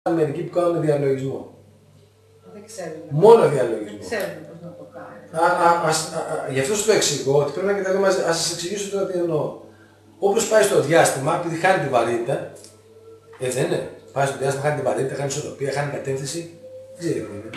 μερικοί που κάνουν διαλογισμό. Δεν ξέρουν. Μόνο διαλογισμό. Δεν ξέρουν πώς να το κάνουν. Γι' αυτό σου το εξηγώ ότι πρέπει να κοιτάξουμε μαζί. Ας σας εξηγήσω τώρα τι εννοώ. Όποιος πάει στο διάστημα, επειδή χάνει την βαρύτητα, δεν είναι. Πάει στο διάστημα, χάνει την βαρύτητα, χάνει ισορροπία, χάνει κατεύθυνση, δεν ξέρει τι είναι.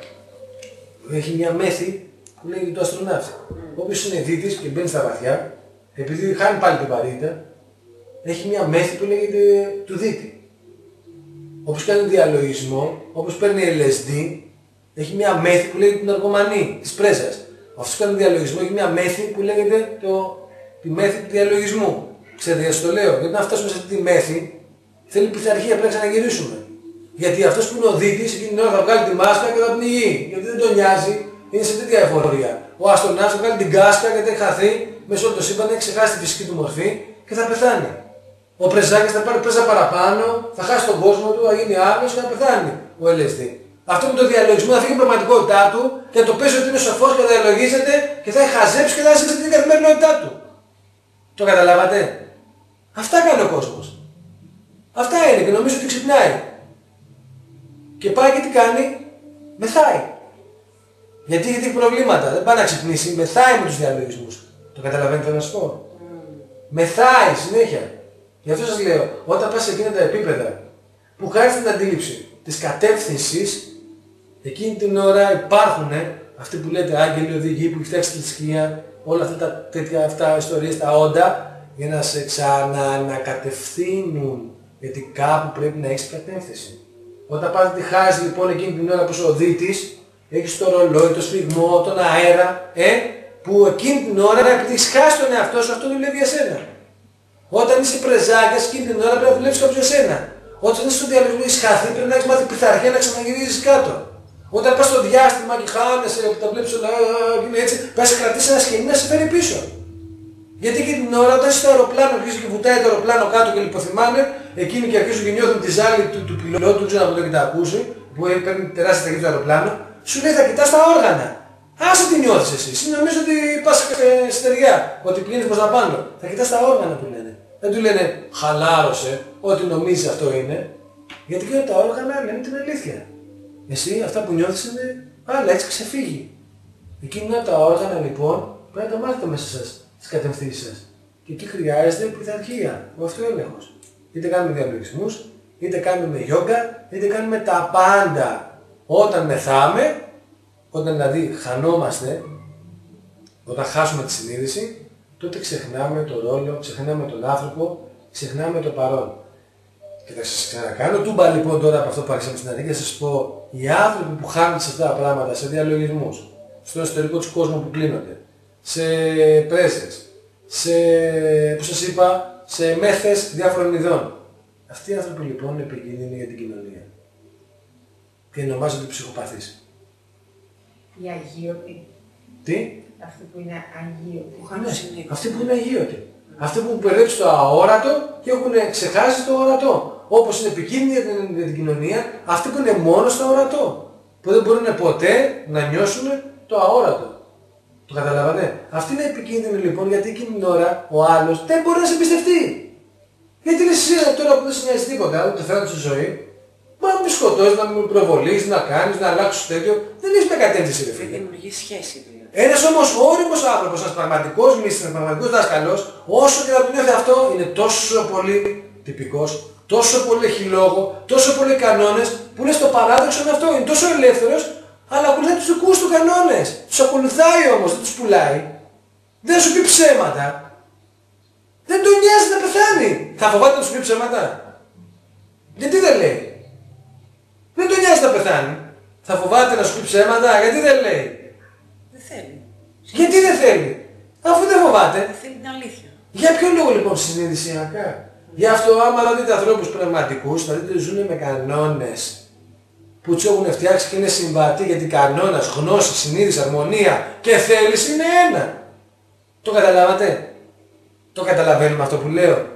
Έχει μια μέθη που λέγεται το αστροναύτη. Όποιος είναι δίτης και μπαίνει στα βαθιά, επειδή χάνει πάλι την βαρύτητα, έχει μια μέθη που λέγεται του δίτη. Όποιος κάνει διαλογισμό, όποιος παίρνει LSD, έχει μια μέθη που λέγεται την ναρκωμανή της πρέζας. Αυτός που κάνει διαλογισμό έχει μια μέθη που λέγεται τη μέθη του διαλογισμού. Ξέρετε γιατί το λέω? Γιατί να φτάσουμε σε αυτή τη μέθη, θέλει πειθαρχία, πρέπει να ξαναγυρίσουμε. Γιατί αυτός που είναι ο δίτης, εκείνη την ώρα θα βγάλει τη μάσκα και θα πνιγεί. Γιατί δεν τον νοιάζει, είναι σε τέτοια εφορία. Ο αστροναύτης θα βγάλει την κάσκα γιατί έχει χαθεί μέσα όλο το σύμπαν, έχει ξεχάσει τη φυσική του μορφή και θα πεθάνει. Ο πρεζάκης θα πάρει πρέζα παραπάνω, θα χάσει τον κόσμο του, θα γίνει άλλος και θα πεθάνει ο LSD. Αυτό με το διαλογισμό θα φύγει η πραγματικότητά του και θα το πέσει ότι είναι σοφός και θα διαλογίζεται και θα έχει χαζέψει και θα ζήσει την καθημερινότητά του. Το καταλάβατε? Αυτά κάνει ο κόσμος. Αυτά είναι και νομίζω ότι ξυπνάει. Και πάει και τι κάνει? Μεθάει. Γιατί έχει προβλήματα, δεν πάει να ξυπνήσει, μεθάει με τους διαλογισμούς. Το καταλαβαίνετε να σας πω? Μεθάει συνέχεια. Γι' αυτό σας λέω, όταν πας σε εκείνα τα επίπεδα που χάρη στην αντίληψη της κατεύθυνσης, εκείνη την ώρα υπάρχουν αυτοί που λέτε άγγελοι, οδηγοί που έχει φτιάξει τη θρησκεία, όλα αυτά τα τέτοια αυτά ιστορίες, τα όντα, για να σε ξανανακατευθύνουν. Γιατί κάπου πρέπει να έχεις κατεύθυνση. Όταν πας τη χάρη λοιπόν εκείνη την ώρα που είσαι ο δίτης, έχεις το ρολόι, το σφιγμό, τον αέρα, που εκείνη την ώρα επειδή έχεις χάσει τον εαυτό σου, αυτό δουλεύει για σένα. Όταν είσαι πρεζάκιας, εκείνη την ώρα πρέπει να δουλεύεις κάποιος για σένα. Όταν είσαι στο διαλογισμό έχεις χαθεί, πρέπει να έχεις μάθει πειθαρχία να ξαναγυρίζεις κάτω. Όταν πας στο διάστημα και χάνεσαι, που τα βλέπεις όλα, είναι έτσι, πας να κρατήσεις ένα σκηνή να σε φέρει πίσω. Γιατί εκείνη την ώρα όταν είσαι στο αεροπλάνο, αρχίζει και βουτάει το αεροπλάνο κάτω και λιποθυμάνε, εκείνοι και αρχίζουν και νιώθουν τη ζάλη του πιλότου, δεν ξέρω αν το έχετε ακούσει, που παίρνει τεράστια ταχύτητα το αεροπλάνο, σου λέει θα κοιτάς τα όργανα. Άσε τι νιώθεις εσύ. Εσύ νομίζω ότι πας στεριά, ότι πηγαίνεις προς τα πάνω. Θα κοιτάς τα όργανα του λένε. Δεν του λένε χαλάρωσε, ό,τι νομίζεις αυτό είναι. Γιατί και τα όργανα λένε την αλήθεια. Εσύ αυτά που νιώθεις είναι άλλα, έτσι ξεφύγει. Εκείνα τα όργανα λοιπόν πρέπει να τα μάθετε μέσα σας, τις κατευθύνσεις σας. Και εκεί χρειάζεται πειθαρχία, ο αυτοέλεγχος. Είτε κάνουμε διαλογισμούς, είτε κάνουμε γιόγκα, είτε κάνουμε τα πάντα. Όταν μεθάμε, όταν δηλαδή χανόμαστε, όταν χάσουμε τη συνείδηση, τότε ξεχνάμε τον ρόλο, ξεχνάμε τον άνθρωπο, ξεχνάμε το παρόν. Και θα σας ξανακάνω τούμπα λοιπόν τώρα από αυτό που άρχισαμε στην αρχή και θα σας πω, οι άνθρωποι που χάνονται σε αυτά τα πράγματα, σε διαλογισμούς, στον εσωτερικό του κόσμου που κλείνονται, σε πρέζες, σε, όπως σας είπα, σε μέθες διάφορων ειδών. Αυτοί οι άνθρωποι λοιπόν είναι επικίνδυνοι για την κοινωνία. Και ονομάζονται ψυχοπαθείς. Οι αγίωτοι. Τι? Αυτοί που είναι αγίωτοι. Ναι, αυτοί που είναι αγίωτοι. Αυτοί που έχουν περδέψει το αόρατο και έχουν ξεχάσει το ορατό. Όπως είναι επικίνδυνοι για την κοινωνία, αυτοί που είναι μόνο στο ορατό. Που δεν μπορούν ποτέ να νιώσουν το αόρατο. Το καταλάβατε? Αυτοί είναι επικίνδυνοι λοιπόν γιατί εκείνη την ώρα ο άλλος δεν μπορεί να σε εμπιστευτεί. Γιατί λες εσύ τώρα που δεν σε νοιάζει τίποτα, ούτε θέλει στη ζωή, μπορεί να με σκοτώσεις, να με προβολήσεις, να κάνεις, να αλλάξεις τέτοιο. Δεν έχεις μια κατεύθυνση ρε φίλε. Δεν δημιουργεί σχέση δηλαδή. Ένας όμως όριμος άνθρωπος, ένας πραγματικός μύστης, ένας πραγματικός δάσκαλος, όσο και να του νιώθει αυτό, είναι τόσο πολύ τυπικός, τόσο πολύ έχει λόγο, τόσο πολλοί κανόνες, που είναι στο παράδοξο αυτό, είναι τόσο ελεύθερος, αλλά ακολουθάει τους δικούς του κανόνες. Τους ακολουθάει όμως, δεν τους πουλάει. Δεν σου πει ψέματα. Δεν τον νοιάζει να πεθάνει. Θα φοβάται να σου πει ψέματα? Γιατί δεν λέει? Δεν τον νοιάζει να πεθάνει. Θα φοβάται να σου πει ψέματα? Γιατί δεν λέει? Δεν θέλει. Γιατί δεν θέλει? Αφού δεν φοβάται. Δεν θέλει την αλήθεια. Για ποιο λόγο λοιπόν συνειδησιακά? Γι' αυτό άμα δείτε ανθρώπους πνευματικούς, θα δείτε ζουν με κανόνες που τους έχουν φτιάξει και είναι συμβατοί, γιατί κανόνας, γνώση, συνείδηση, αρμονία και θέληση είναι ένα. Το καταλάβατε? Το καταλαβαίνουμε αυτό που λέω?